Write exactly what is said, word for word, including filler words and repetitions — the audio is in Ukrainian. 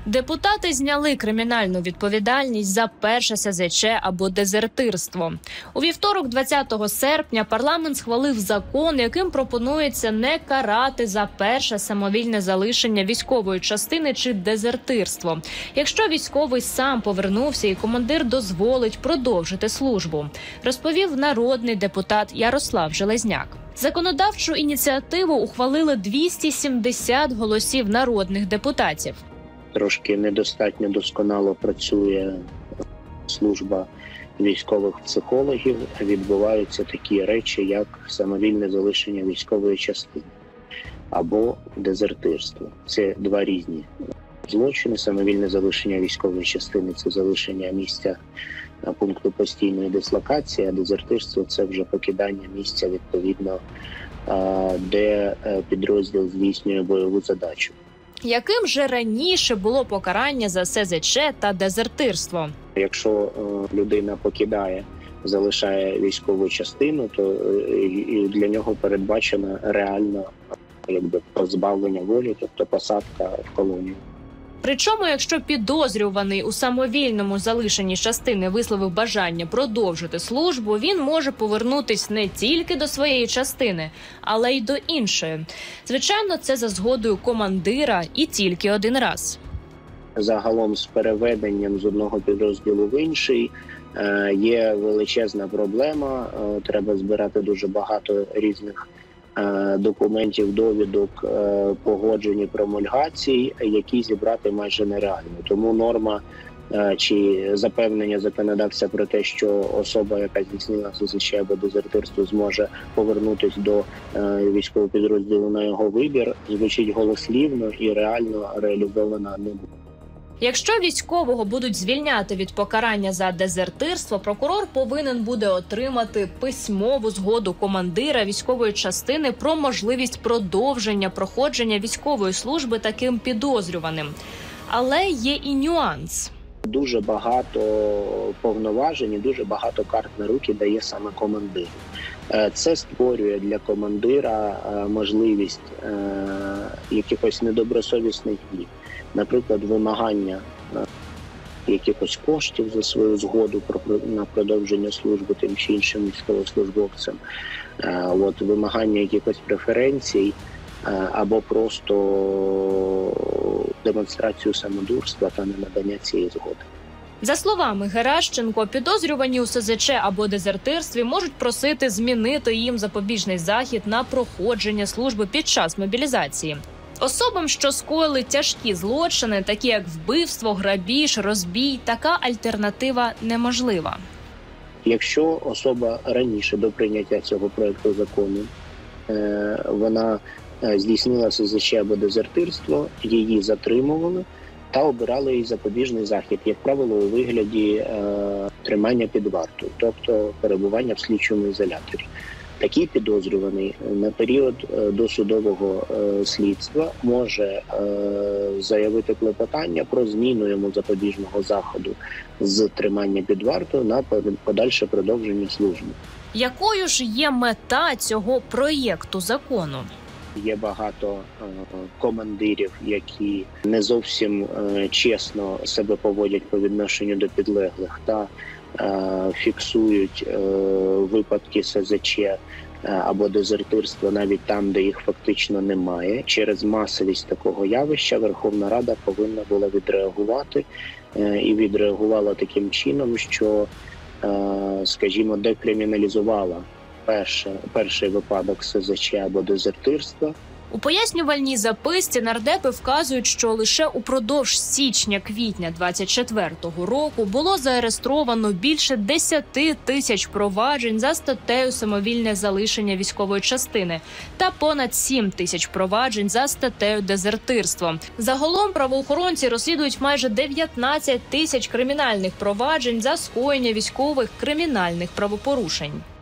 Депутати зняли кримінальну відповідальність за перше ес зет че або дезертирство. У вівторок, двадцятого серпня, парламент схвалив закон, яким пропонується не карати за перше самовільне залишення військової частини чи дезертирство, якщо військовий сам повернувся і командир дозволить продовжити службу, розповів народний депутат Ярослав Железняк. Законодавчу ініціативу ухвалили двісті сімдесят голосів народних депутатів. Трошки недостатньо досконало працює служба військових психологів. Відбуваються такі речі, як самовільне залишення військової частини або дезертирство. Це два різні злочини. Самовільне залишення військової частини – це залишення місця пункту постійної дислокації, а дезертирство – це вже покидання місця, відповідно, де підрозділ здійснює бойову задачу. Яким же раніше було покарання за ес зет че та дезертирство? Якщо людина покидає, залишає військову частину, то для нього передбачено реально якби позбавлення волі, тобто посадка в колонію. Причому, якщо підозрюваний у самовільному залишенні частини висловив бажання продовжити службу, він може повернутись не тільки до своєї частини, але й до іншої. Звичайно, це за згодою командира і тільки один раз. Загалом з переведенням з одного підрозділу в інший є величезна проблема. Треба збирати дуже багато різних документів, довідок, погоджень, промульгацій, які зібрати майже нереально. Тому норма чи запевнення законодавця про те, що особа, яка здійснила ес зет че або дезертирство, зможе повернутися до військового підрозділу на його вибір, звучить голослівно і реально реалізована не буде. Якщо військового будуть звільняти від покарання за дезертирство, прокурор повинен буде отримати письмову згоду командира військової частини про можливість продовження проходження військової служби таким підозрюваним. Але є і нюанс. Дуже багато повноважень і дуже багато карт на руки дає саме командир. Це створює для командира можливість якихось недобросовісних дій. Наприклад, вимагання якихось коштів за свою згоду на продовження служби тим чи іншим військовослужбовцям, от, вимагання якихось преференцій або просто демонстрацію самодурства та ненадання цієї згоди. За словами Геращенко, підозрювані у ес зет че або дезертирстві можуть просити змінити їм запобіжний захід на проходження служби під час мобілізації. Особам, що скоїли тяжкі злочини, такі як вбивство, грабіж, розбій, така альтернатива неможлива. Якщо особа раніше до прийняття цього проекту закону вона здійснила ес зет че або дезертирство, її затримували та обирали їй запобіжний захід, як правило, у вигляді тримання під вартою, тобто перебування в слідчому ізоляторі. Такий підозрюваний на період досудового слідства може заявити клопотання про зміну йому запобіжного заходу з тримання під вартою на подальше продовження служби. Якою ж є мета цього проєкту закону? Є багато командирів, які не зовсім чесно себе поводять по відношенню до підлеглих та фіксують випадки ес зет че або дезертирства навіть там, де їх фактично немає. Через масовість такого явища Верховна Рада повинна була відреагувати і відреагувала таким чином, що, скажімо, декриміналізувала перший, перший випадок ес зет че або дезертирства. У пояснювальній записці нардепи вказують, що лише упродовж січня-квітня двадцять четвертого року було зареєстровано більше десяти тисяч проваджень за статтею «Самовільне залишення військової частини» та понад сім тисяч проваджень за статтею «Дезертирство». Загалом правоохоронці розслідують майже дев'ятнадцять тисяч кримінальних проваджень за скоєння військових кримінальних правопорушень.